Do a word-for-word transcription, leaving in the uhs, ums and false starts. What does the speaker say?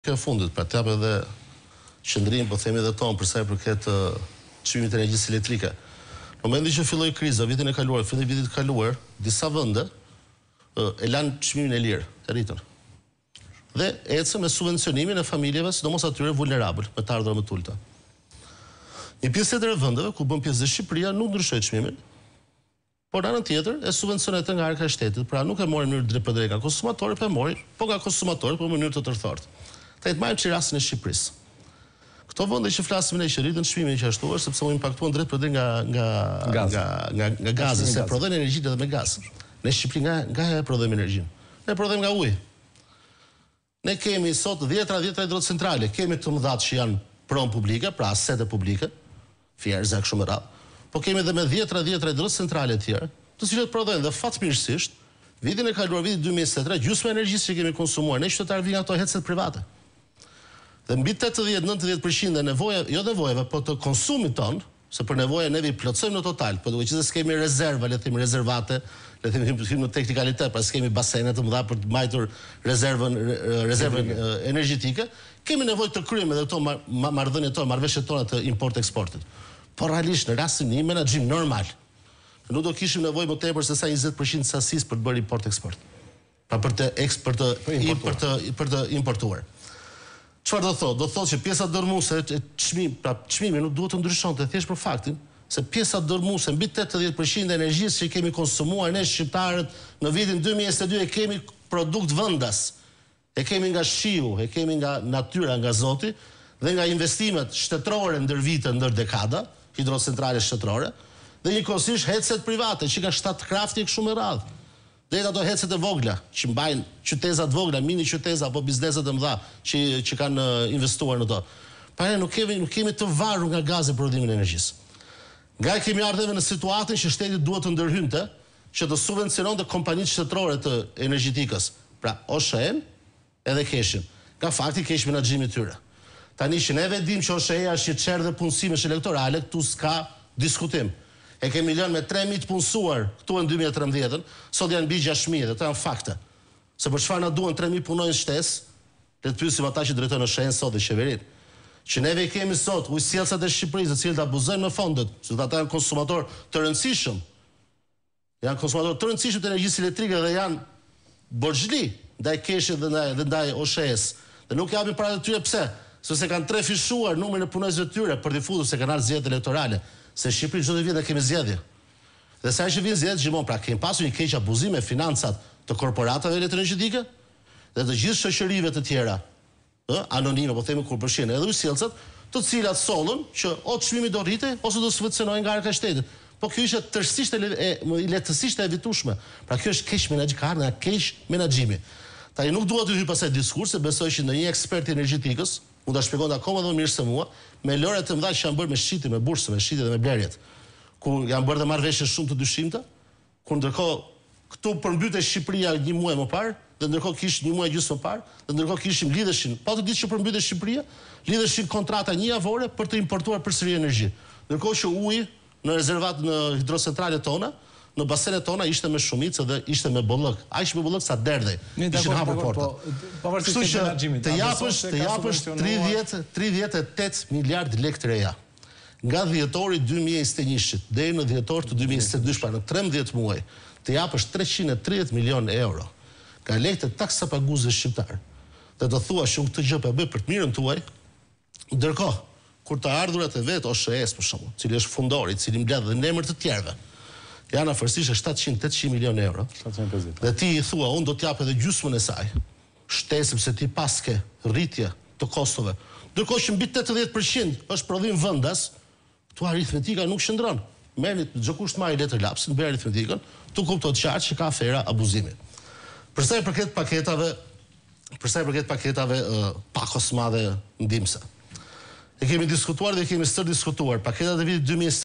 Kjo fundit, pra t'jap edhe qëndrim, po themi edhe tonë, përsa i përket uh, çmimit të energjisë elektrike. Në momentin që filloi kriza, vitin e kaluar, fillim vitit të kaluar, disa vende uh, e lanë çmimin e lirë, e rritën. Dhe ecën me subvencionimin e familjeve, sidomos atyre vulnerabël, me të ardhurat më të ulta. Një pjesë tjetër e vendeve, ku bën pjesë dhe Shqipëria, nuk ndryshoi çmimin, por në anën tjetër e subvencionete nga arka e shtetit, pra nuk e mori në mënyrë drejt për drejt nga konsumatori, po e mori, po nga konsumatori, po në mënyrë të tërthartë. Ta i të majmë që i rastin e Shqipërisë. Këto vende që flasim ne që rritën çmimin që ashtu është, sepse u impaktuan drejt për drejt nga nga nga nga nga gazi, se prodhojnë energjinë edhe me gaz. Në Shqipëri nga nga e prodhojmë energjinë. Ne prodhojmë nga uji. Ne kemi sot dhjetra dhjetra hidrocentrale, kemi të mëdha që janë pron publike, pra asete publike, fjerza kështu me radhë. Po kemi edhe me dhjetra dhjetra hidrocentrale të tjera, të cilat prodhojnë dhe fatmirësisht, vitin e kaluar vitit dy mijë e njëzet e tre, gjysma e energjisë që kemi konsumuar ne qytetarë vijnë nga ato hecet private. Dhe mbi tetëdhjetë deri nëntëdhjetë përqind e nevoja, jo nevojave, po të konsumit ton, se për nevoja ne vi plotësojmë në total, po duhet që s'kemi rezerva, le të themi rezervate, le të themi hym në teknikalitet, pra s'kemi basene të mëdha për të mbajtur rezervën rezervën energjetike, kemi nevojë të kryejmë edhe këto marrëdhëniet tona, marrëveshjet tona të import-eksportit. Por realisht në rastin një menaxhim normal, nuk do kishim nevojë më tepër se sa njëzet përqind sasisë për të bërë import-eksport. Pa për të eksport për të për të importuar. Çfarë do thotë? Do thotë që pjesa dërmuese e çmimit, pra çmimi nuk duhet të ndryshonte thjesht për faktin se pjesa dërmuese mbi tetëdhjetë përqind e energjisë që kemi konsumuar ne shqiptarët në vitin dy mijë e njëzet e dy e kemi produkt vendas. E kemi nga shiu, e kemi nga natyra, nga Zoti dhe nga investimet shtetërore ndër vite, ndër dekada, hidrocentrale shtetërore, dhe njëkohësisht hecet private që ka shtat krafti kështu me radhë. Dhe ato hecet e vogla që mbajnë qytezat vogla, mini qyteza apo bizneset e mëdha që që kanë investuar në to. Pa ne nuk kemi nuk kemi të varur nga gazi për prodhimin e energjisë. Nga kemi ardhur në situatën që shteti duhet të ndërhynte që të subvenciononte kompanitë shtetërore të energjetikës, pra O S H E edhe Keshin. Nga fakti keq menaxhimi i tyre. Tani që neve dim që O S H E-ja është një çerdhe dhe punësimesh elektorale, këtu s'ka diskutim. E kemi lënë me tre mijë të punësuar këtu në dy mijë e trembëdhjetë, sot janë mbi gjashtë mijë, dhe këto janë fakte. Se për çfarë na duan tre mijë punonjës shtesë, le të pyesim ata që drejtojnë O S H E-n sot dhe qeverinë. Që neve kemi sot ujësjellësat e Shqipërisë, të cilët abuzojnë me fondet, sepse ata janë konsumator të rëndësishëm. Janë konsumator të rëndësishëm të energjisë elektrike dhe janë borxhli ndaj Keshit dhe ndaj dhe ndaj O S H E-s. Dhe nuk japin paratë të tyre pse? Sepse kanë tre fishuar numrin e punonjësve të tyre për difutur se kanë ardhur zgjedhjet elektorale. Se Shqipëri çdo vit ne kemi zgjedhje. Dhe sa që vjen zgjedhjet gjithmonë, pra kemi pasur një keq abuzim me financat të korporatave elektroenergjetike dhe të gjithë shoqërive të tjera, ë, anonime, po themi kur përfshin edhe ujësjellësat, të cilat sollën që o çmimi do rritej ose do subvencionohej nga arka e shtetit. Po kjo ishte tërësisht e lehtësisht e evitueshme. Pra kjo është keq menaxhim, ka nga keq menaxhimi. Tani nuk dua të hyj pasaj diskurse, besoj që ndonjë ekspert i energjetikës mund ta shpjegonte akoma më mirë se mua, me lëre të mëdha që janë bërë me shitje, me bursë, me shitje dhe me blerjet, ku janë bërë dhe marrëveshje shumë të dyshimta, ku ndërkohë këtu përmbytet Shqipëria një muaj më parë, dhe ndërkohë kishte një muaj gjysmë më parë, dhe ndërkohë kishim lidheshin, pa të ditë që përmbytet Shqipëria, lidheshin kontrata një javore për të importuar përsëri energji. Ndërkohë që uji në rezervat në hidrocentralet tona, në basenet tona ishte me shumicë dhe ishte me bollëk. Aq me bollëk sa derdhej. Ishin hapur portat. Kështu që të japësh, të japësh tridhjetë e tetë miliardë lekë të reja. Nga dhjetori dy mijë e njëzet e një deri në dhjetor të dy mijë e njëzet e dy, pra në trembëdhjetë muaj, të japësh treqind e tridhjetë milionë euro nga lekët e taksapaguesve shqiptar. Dhe të thuash që këtë gjë po e bëj për të mirën tuaj, ndërkohë kur të ardhurat e vet O S H E-s për shembull, cili është fundori, i cili mbledh dhe në emër të tjerëve, janë afërsisht shtatëqind tetëqind milionë euro. Dhe ti i thua, unë do t'jap edhe gjysmën e saj. Shtesëm se ti paske rritje të kostove. Ndërkohë që mbi tetëdhjetë përqind është prodhim vendas, tu aritmetika nuk shndron. Merrni çdo kush të marrë letër lapsin, bëj aritmetikën, tu kuptohet qartë që ka afera abuzimi. Për sa i përket paketave, për sa i përket paketave uh, pakos madhe ndihmëse. E kemi diskutuar dhe kemi stër diskutuar paketat e vitit dy mijë e